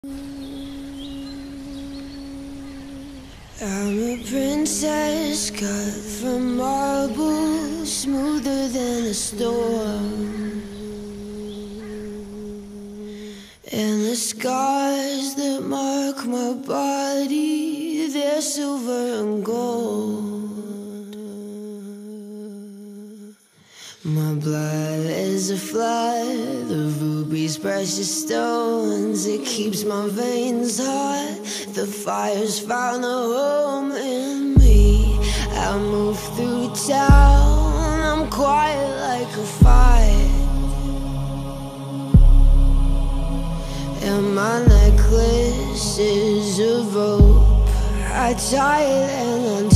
I'm a princess cut from marble, smoother than a storm. And the scars that mark my body, they're silver and gold. My blood is a flood of rubies, precious stones. It keeps my veins hot. The fire's found a home in me. I move through town, I'm quiet like a fire. And my necklace is a rope. I tie it and